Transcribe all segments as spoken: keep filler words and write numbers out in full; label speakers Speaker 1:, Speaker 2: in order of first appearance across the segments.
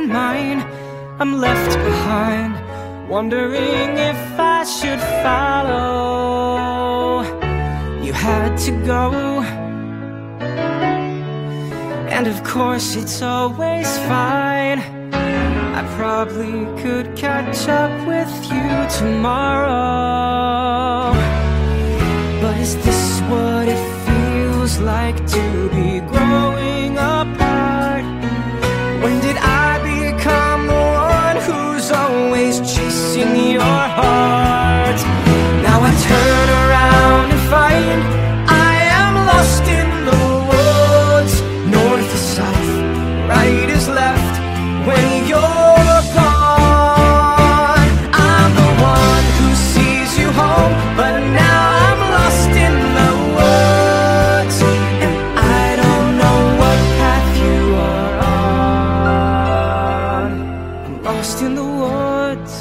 Speaker 1: in mine. I'm left behind, wondering if I should follow. You had to go, and of course it's always fine. I probably could catch up with you tomorrow. But is this what it feels like to be growing apart? When did I become the one who's always chasing your heart? Now I turn around and find I am lost in the woods. North is south, right is left. When you're gone, I'm the one who sees you home, but now I'm lost in the woods, and I don't know what path you are on. I'm lost in the woods.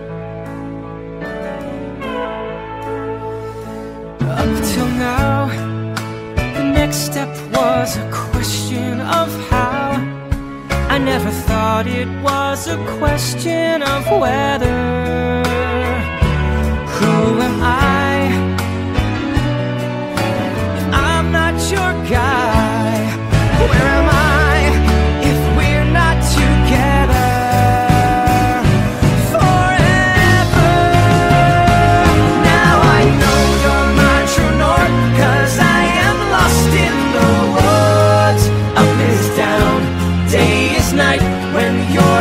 Speaker 1: Up till now, the next step was a question of how. I never thought it was a question of whether. Who am I if I'm not your guy? Where am I if we're not together forever? Now I know you're my true north, 'cause I am lost in the woods. Up is down, day is night, when you're